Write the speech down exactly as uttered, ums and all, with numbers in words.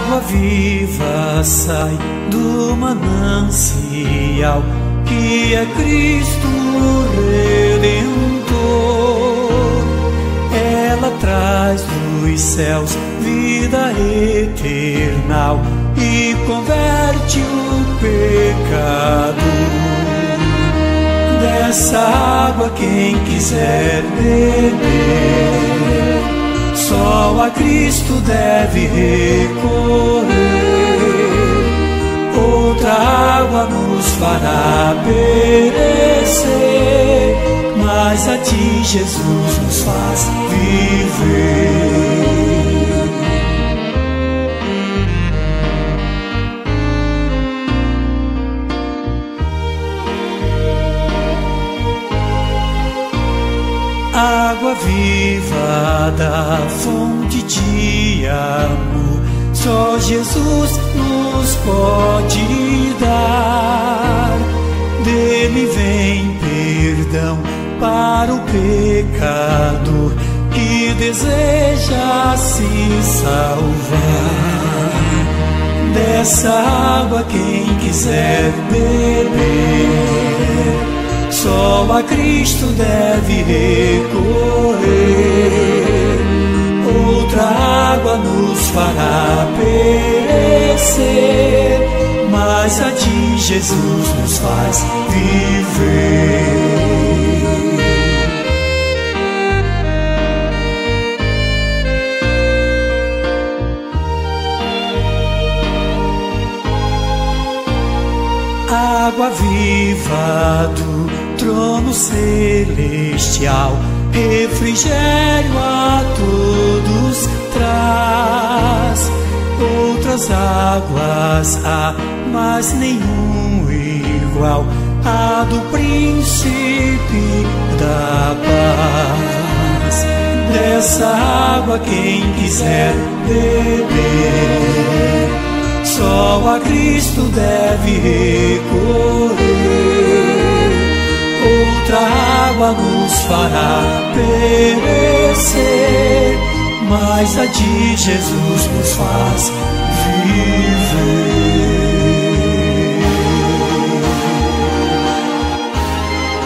Água viva sai do manancial, que é Cristo Redentor. Ela traz dos céus vida eternal e converte o pecado. Dessa água quem quiser beber, só a Cristo deve recorrer. Outra água nos fará perecer, mas a ti Jesus nos faz viver. Água viva da fonte de amor, só Jesus nos pode dar. Dele vem perdão para o pecador que deseja se salvar. Dessa água quem quiser beber, só a Cristo deve recorrer. Outra água nos fará perecer, mas a ti Jesus nos faz viver. Água viva do trono celestial, refrigério a todos traz. Outras águas há, mas nenhum igual a do príncipe da paz. Dessa água quem quiser beber, só a Cristo deve recorrer. Outra água nos fará perecer, mas a de Jesus nos faz viver.